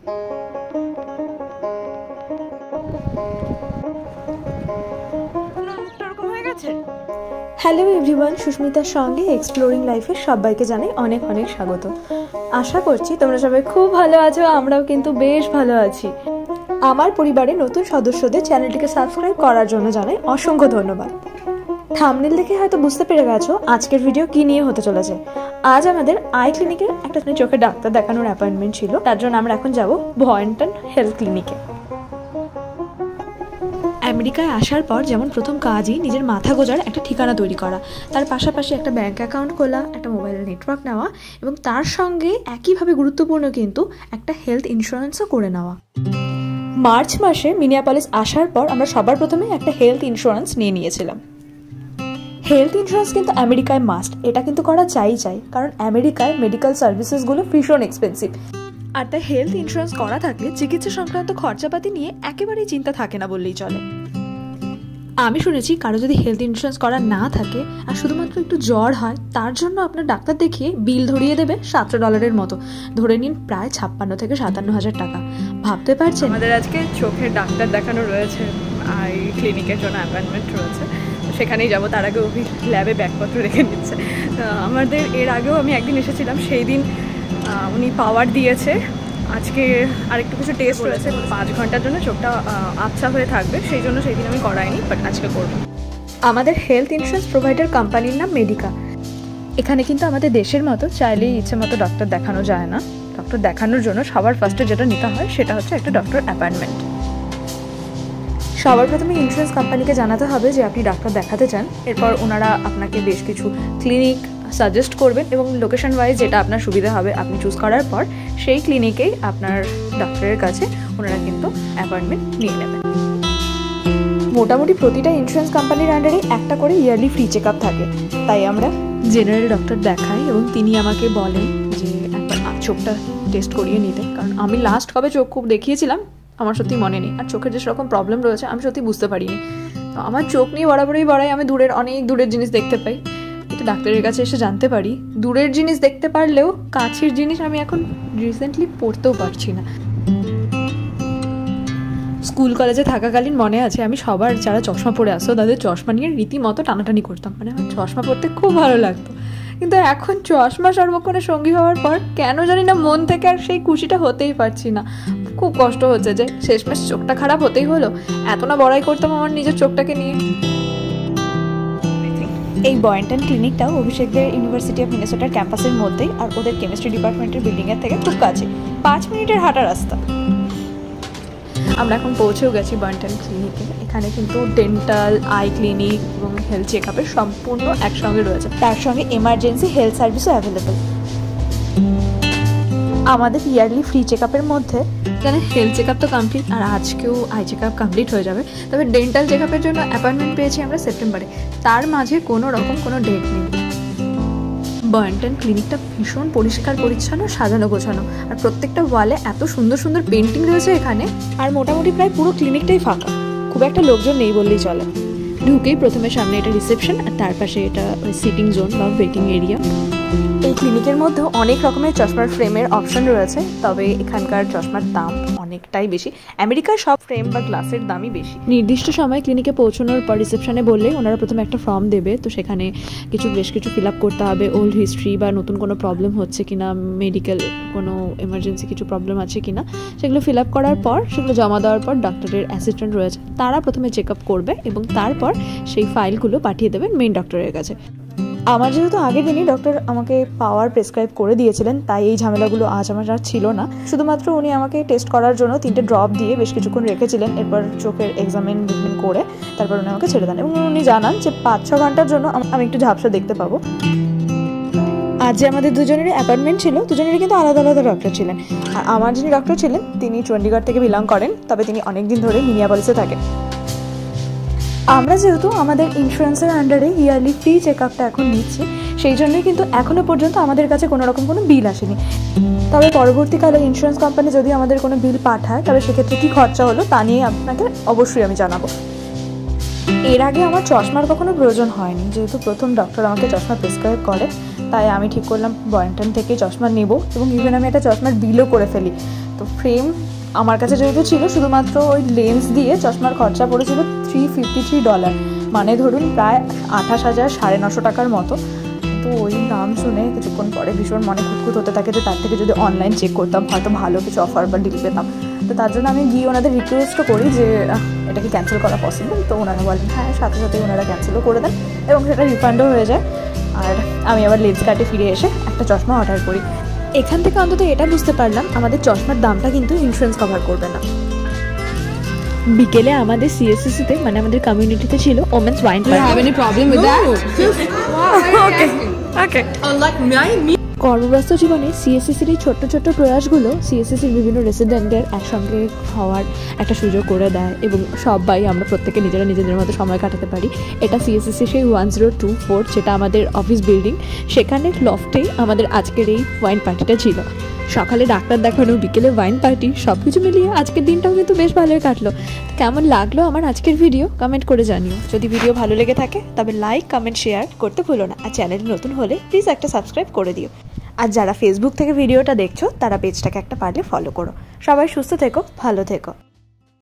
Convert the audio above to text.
Hello everyone, সুস্মিতার সঙ্গে exploring লাইফের সবাইকে জানাই অনেক অনেক স্বাগত। আশা করছি তোমরা সবাই খুব ভালো আছো, আমরাও কিন্তু বেশ ভালো আছি। আমার পরিবারের নতুন সদস্যদের চ্যানেলটিকে সাবস্ক্রাইব করার জন্য জানাই অসংখ্য ধন্যবাদ। থাম্বনেল দেখে হয়তো বুঝতে পেরে গেছো আজকের ভিডিও কি নিয়ে হতে চলেছে। আজ আমাদের আই ক্লিনিকের একটা চোখের ডাক্তার দেখানোর অ্যাপয়েন্টমেন্ট ছিল, তার জন্য আমরা এখন যাব বয়েন্টন হেলথ ক্লিনিকে। আমেরিকায় আসার পর যেমন প্রথম কাজই নিজের মাথা গোজার একটা ঠিকানা তৈরি করা, তার পাশাপাশি একটা ব্যাঙ্ক অ্যাকাউন্ট খোলা, একটা মোবাইল নেটওয়ার্ক নেওয়া এবং তার সঙ্গে একইভাবে গুরুত্বপূর্ণ কিন্তু একটা হেলথ ইন্স্যুরেন্সও করে নেওয়া। মার্চ মাসে মিনিয়াপলিস আসার পর আমরা সবার প্রথমে একটা হেলথ ইন্স্যুরেন্স নিয়ে নিয়েছিলাম। হেলথ ইন্স্যুরেন্স কিন্তু আমেরিকায় মাস্ট, এটা কিন্তু করা চাই, কারণ আমেরিকায় মেডিকেল সার্ভিসেসগুলো ভীষণ এক্সপেন্সিভ। আর তাই হেলথ ইন্স্যুরেন্স করা থাকলে চিকিৎসা সংক্রান্ত খরচাপাতি নিয়ে একেবারেই চিন্তা থাকে না বললেই চলে। আমি শুনেছি কারো যদি হেলথ ইন্স্যুরেন্স করা না থাকে আর শুধুমাত্র একটু জ্বর হয়, তার জন্য আপনার ডাক্তার দেখিয়ে বিল ধরিয়ে দেবে $700 মতো, ধরে নিন প্রায় 56 থেকে 57 হাজার টাকা। ভাবতে পারছেন? আমাদের আজকে চোখের ডাক্তার দেখানো রয়েছে, আই ক্লিনিকের জন্য অ্যাপয়েন্টমেন্ট রয়েছে, সেখানেই যাবো। তার আগে অভি ল্যাবে ব্যাগপত্র রেখে নিচ্ছে। আমাদের এর আগেও আমি একদিন এসেছিলাম, সেই দিন উনি পাওয়ার দিয়েছে। আজকে আরেকটু কিছু টেস্ট রয়েছে, 5 ঘন্টার জন্য চোখটা আচ্ছা হয়ে থাকবে, সেই জন্য সেই দিন আমি করাইনি, বাট আজকে করবো। আমাদের হেলথ ইন্স্যুরেন্স প্রোভাইডার কোম্পানির নাম মেডিকা। এখানে কিন্তু আমাদের দেশের মতো চাইলেই ইচ্ছে মতো ডক্টর দেখানো যায় না। ডক্টর দেখানোর জন্য সবার ফার্স্টে যেটা নিতে হয় সেটা হচ্ছে একটা ডক্টর অ্যাপয়েন্টমেন্ট। সবার প্রথমে ইন্স্যুরেন্স কোম্পানিকে জানাতে হবে যে আপনি ডাক্তার দেখাতে চান। এরপর ওনারা আপনাকে বেশ কিছু ক্লিনিক সাজেস্ট করবেন এবং লোকেশন ওয়াইজ যেটা আপনার সুবিধা হবে আপনি চুজ করার পর সেই ক্লিনিকেই আপনার ডক্টরের কাছে ওনারা কিন্তু অ্যাপয়েন্টমেন্ট নিয়ে নেবেন। মোটামুটি প্রতিটা ইন্স্যুরেন্স কোম্পানির আন্ডারে একটা করে ইয়ারলি ফ্রি চেক আপ থাকে, তাই আমরা জেনারেল ডক্টর দেখাই এবং তিনি আমাকে বলেন যে একবার চোখটা টেস্ট করিয়ে নিতে, কারণ আমি লাস্ট কবে চোখ খুব দেখিয়েছিলাম আমার সত্যি মনে নেই, আর চোখের যে সেরকম প্রবলেম রয়েছে আমি সত্যি বুঝতে পারিনি। তো আমার চোখ নিয়ে বরাবরই বড়াই, আমি অনেক দূরের জিনিস দেখতে পাই, কিন্তু ডাক্তারের কাছে এসে জানতে পারি দূরের জিনিস দেখতে পারলেও কাছের জিনিস আমি এখন রিসেন্টলি পড়তেও পারছি না। স্কুল কলেজে থাকাকালীন মনে আছে আমি সবার যারা চশমা পরে আসতো তাদের চশমা নিয়ে রীতিমতো টানাটানি করতাম, মানে আমার চশমা পরতে খুব ভালো লাগতো। কিন্তু এখন চশমা সর্বক্ষণে সঙ্গী হওয়ার পর কেন জানি না মন থেকে আর সেই খুশিটা হতেই পারছি না। খুব কষ্ট হচ্ছে যে শেষমেশ চোখটা খারাপ হতেই হলো, এত না বড়াই করতাম আমার নিজের চোখটাকে নিয়ে। এই বয়েন্টন ক্লিনিকটাও অভিষেকদের ইউনিভার্সিটি অফ মিনেসোটার ক্যাম্পাসের মধ্যেই, আর ওদের কেমিস্ট্রি ডিপার্টমেন্টের বিল্ডিংয়ের থেকে খুব কাছে, 5 মিনিটের হাঁটা রাস্তা। আমরা এখন পৌঁছেও গেছি বয়েন্টন ক্লিনিকে। এখানে কিন্তু ডেন্টাল, আই ক্লিনিক এবং হেলথ চেক আপের সম্পূর্ণ একসঙ্গে রয়েছে, তার সঙ্গে এমার্জেন্সি হেলথ সার্ভিসও অ্যাভেলেবেল। আমাদের ইয়ারলি ফ্রি চেক আপের মধ্যে জানেন হেলথ চেক আপ তো কমপ্লিট, আর আজকেও আই চেক আপ কমপ্লিট হয়ে যাবে। তবে ডেন্টাল চেক আপের জন্য অ্যাপয়েন্টমেন্ট পেয়েছি আমরা সেপ্টেম্বরে, তার মাঝে কোনো রকম কোনো ডেট নেই। বয়েন্টন ক্লিনিকটা ভীষণ পরিষ্কার পরিচ্ছন্ন, সাজানো গোছানো, আর প্রত্যেকটা ওয়ালে এত সুন্দর সুন্দর পেন্টিং রয়েছে এখানে। আর মোটামুটি প্রায় পুরো ক্লিনিকটাই ফাঁকা, খুব একটা লোকজন নেই বললেই চলে। ঢুকেই প্রথমে সামনে এটা রিসেপশন, আর তার পাশে এটা সিটিং জোন বা ওয়েটিং এরিয়া। এই ক্লিনিকের মধ্যে অনেক রকমের চশমার ফ্রেমের অপশন রয়েছে, তবে এখানকার চশমার দাম অনেকটাই বেশি। আমেরিকার সব ফ্রেম বা গ্লাসের দামই বেশি। নির্দিষ্ট সময় ক্লিনিকে পৌঁছানোর পর রিসেপশনে বললে ওনারা প্রথমে একটা ফর্ম দেবে, তো সেখানে বেশ কিছু ফিল আপ করতে হবে, ওল্ড হিস্ট্রি বা নতুন কোনো প্রবলেম হচ্ছে কিনা, মেডিকেল কোনো এমার্জেন্সি কিছু প্রবলেম আছে কিনা, সেগুলো ফিল আপ করার পর সেগুলো জমা দেওয়ার পর ডক্টরের অ্যাসিস্ট্যান্ট রয়েছে, তারা প্রথমে চেক আপ করবে এবং তারপর সেই ফাইলগুলো পাঠিয়ে দেবেন মেইন ডক্টরের কাছে। আমার যেহেতু আগের দিনই ডক্টর আমাকে পাওয়ার প্রেসক্রাইব করে দিয়েছিলেন, তাই এই ঝামেলাগুলো আজ আমার আর ছিল না। শুধুমাত্র উনি আমাকে টেস্ট করার জন্য 3টে ড্রপ দিয়ে বেশ কিছুক্ষণ রেখেছিলেন, এরপর চোখের এক্সামিন করে তারপর উনি আমাকে ছেড়ে দেন এবং উনি জানান যে 5-6 ঘন্টার জন্য আমি একটু ঝাপসা দেখতে পাবো। আজ যে আমাদের দুজনেরই অ্যাপয়েন্টমেন্ট ছিল, দুজনেরই কিন্তু আলাদা আলাদা ডক্টর ছিলেন। আর আমার যিনি ডক্টর ছিলেন তিনি চণ্ডীগড় থেকে বিলং করেন, তবে তিনি অনেকদিন ধরে মিনিয়াপলিসে থাকেন। আমরা যেহেতু আমাদের ইন্স্যুরেন্সের আন্ডারে ইয়ারলি ফ্রি চেক আপটা এখন নিচ্ছি, সেই জন্যই কিন্তু এখনও পর্যন্ত আমাদের কাছে কোনো রকম কোনো বিল আসেনি। তবে পরবর্তীকালে ইন্স্যুরেন্স কোম্পানি যদি আমাদের কোনো বিল পাঠায়, তবে সেক্ষেত্রে কী খরচা হলো তা নিয়ে আপনাকে অবশ্যই আমি জানাবো। এর আগে আমার চশমার কখনো প্রয়োজন হয়নি, যেহেতু প্রথম ডক্টর আমাকে চশমা প্রেসক্রাইব করে, তাই আমি ঠিক করলাম বয়েন্টন থেকে চশমা নেব এবং ইভেন আমি একটা চশমার বিলও করে ফেলি, তো ফ্রেম আমার কাছে যেহেতু ছিল, শুধুমাত্র ওই লেন্স দিয়ে চশমার খরচা পড়েছিল $353, মানে ধরুন প্রায় 28,000 950 টাকার মতো। তো ওই দাম শুনে কিছুক্ষণ পরে ভীষণ মনে খুঁতখুত হতে থাকে যে তার থেকে যদি অনলাইন চেক করতাম হয়তো ভালো কিছু অফার বা ডিল পেতাম। তো তার জন্য আমি গিয়ে ওনাদের রিকোয়েস্টও করি যে এটা কি ক্যান্সেল করা পসিবল। তো ওনারা বলেন হ্যাঁ, সাথে সাথেই ওনারা ক্যান্সেলও করে দেন এবং সেটা রিফান্ডও হয়ে যায়। আর আমি আবার লেন্স কার্টে ফিরে এসে একটা চশমা অর্ডার করি। এখান থেকে অন্তত এটা বুঝতে পারলাম আমাদের চশমার দামটা কিন্তু ইন্স্যুরেন্স কভার করবে না। বিকেলে আমাদের সিএসসিতে মানে আমাদের কমিউনিটিতে ছিল ওমেন্স ওয়াইন কর্মব্যস্ত জীবনে সিএসসির এই ছোট্ট ছোট্ট প্রয়াসগুলো সিএসসির বিভিন্ন রেসিডেন্টদের একসঙ্গে হওয়ার একটা সুযোগ করে দেয় এবং সবাই আমরা প্রত্যেকে নিজেরা নিজেদের মতো সময় কাটাতে পারি। এটা সিএসসি সেই 1024, যেটা আমাদের অফিস বিল্ডিং, সেখানে লফটেই আমাদের আজকের এই ওয়াইন পার্টিটা ছিল। সকালে ডাক্তার দেখানো, বিকেলে ওয়াইন পার্টি, সব কিছু মিলিয়ে আজকের দিনটাও কিন্তু বেশ ভালোই কাটলো। কেমন লাগলো আমার আজকের ভিডিও কমেন্ট করে জানিও। যদি ভিডিও ভালো লেগে থাকে তবে লাইক, কমেন্ট, শেয়ার করতে ভুলো না। আর চ্যানেলে নতুন হলে প্লিজ একটা সাবস্ক্রাইব করে দিও। আর যারা ফেসবুক থেকে ভিডিওটা দেখছো তারা পেজটাকে একটা পারলে ফলো করো। সবাই সুস্থ থেকো, ভালো থেকো।